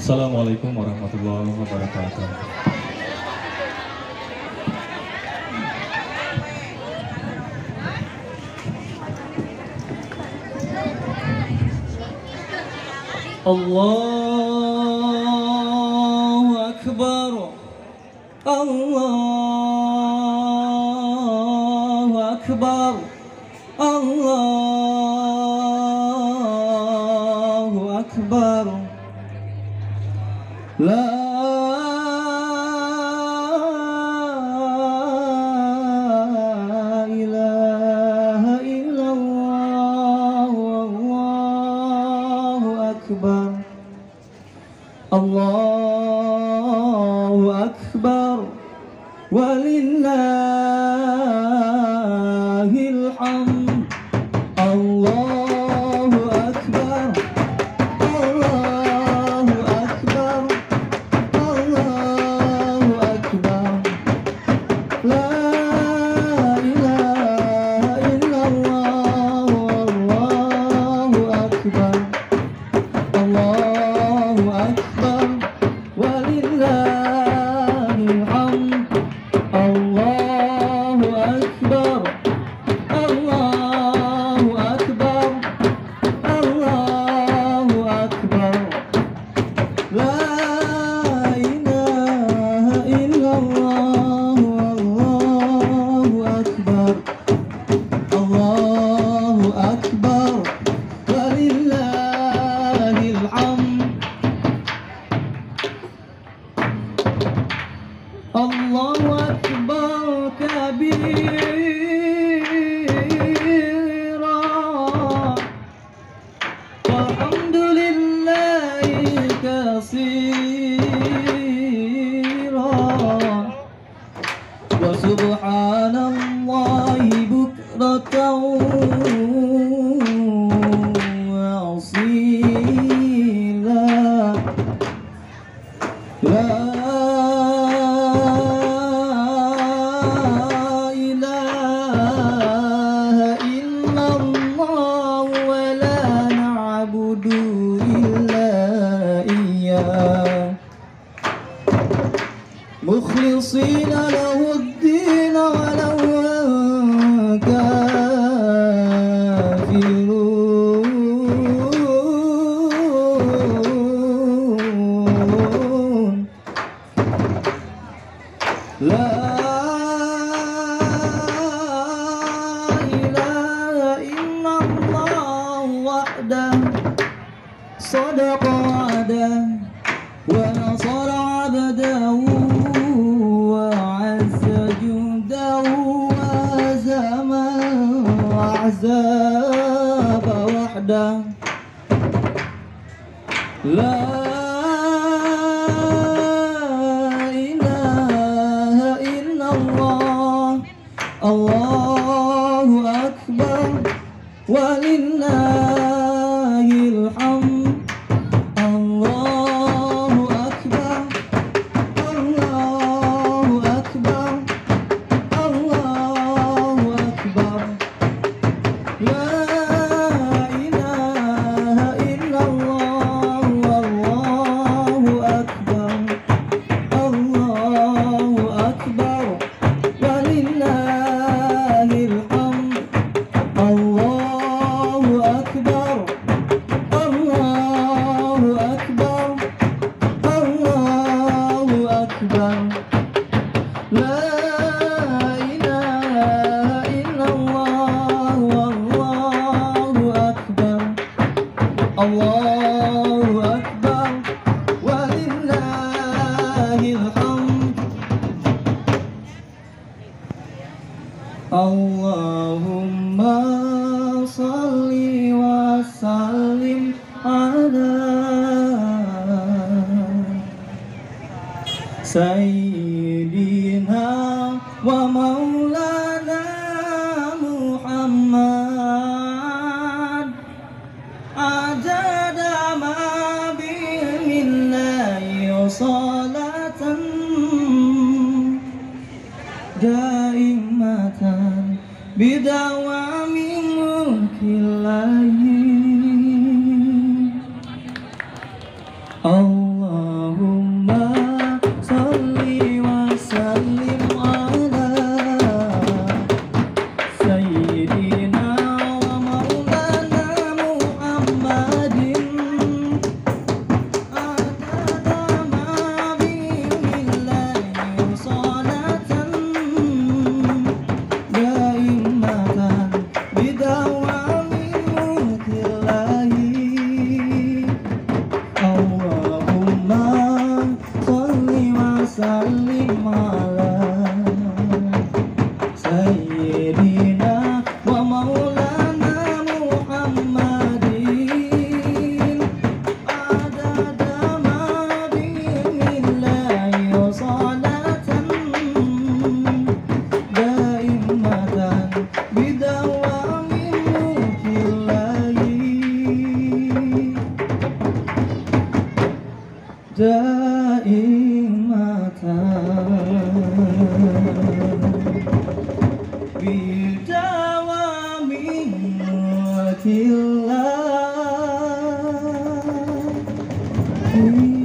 Assalamualaikum warahmatullahi wabarakatuh. Allahu Akbar. Allahu Akbar. Allahu Akbar. La ilaha illallah. Allahu Akbar. Allahu Akbar. Walillahil hamd. Allahu Akbar. Allahu Akbar. Allahu Akbar. La ilaha illallah. Allahu Akbar. Allahu Akbar. Walillahil hamd. Allahu Akbar. Allahu Akbar. Allahu Akbar. La ilaha illallah. Allahu Akbar. Allahu Akbar. Walillahil hamd. Allahu Akbar kabira. Walhamdulillahi katsira. Wa subhanallahi bukratan wa asila. La ilaha illallah wa la na'budu illa iyyah mukhlishina lahu ad-din walau kafirun. La ilaha illallah wahdah sadaqa wa'dah wa nasara 'abdahu wa 'azza jundahu wa hazama ahzaba wahdah. La ilaha illallah. Allahu Akbar. Walillahil hamd. Allahu Akbar. Allahu Akbar. Allahu Akbar. La ilaha illallah. Allahu Akbar. Allahu Akbar. Walillahil hamd. Allahu Akbar. Allahu Akbar. Allahu Akbar. La ilaha illallah. Allahu Akbar. Allahu Akbar. Walillahil hamd. Allahumma salli wa sallim ala Sayyidina wa maulana Muhammad adada ma bi'ilmillahi salatan daimatan bidawami mulkillahi. Allah daimatan bidawami mulkillah